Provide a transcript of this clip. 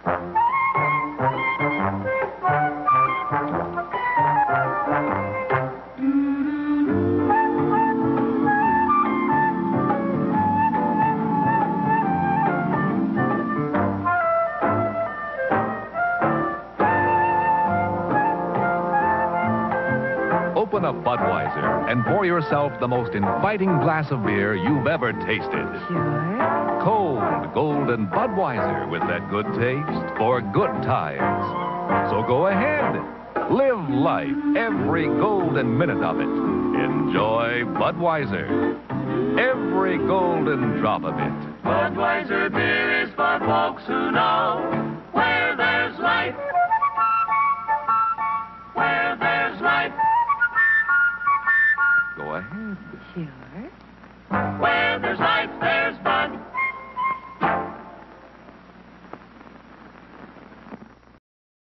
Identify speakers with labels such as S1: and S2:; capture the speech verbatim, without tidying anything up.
S1: Open a Budweiser and pour yourself the most inviting glass of beer you've ever tasted.
S2: Sure.
S1: Cold, golden Budweiser with that good taste for good times. So go ahead. Live life, every golden minute of it. Enjoy Budweiser. Every golden drop of it.
S3: Budweiser beer is for folks who know.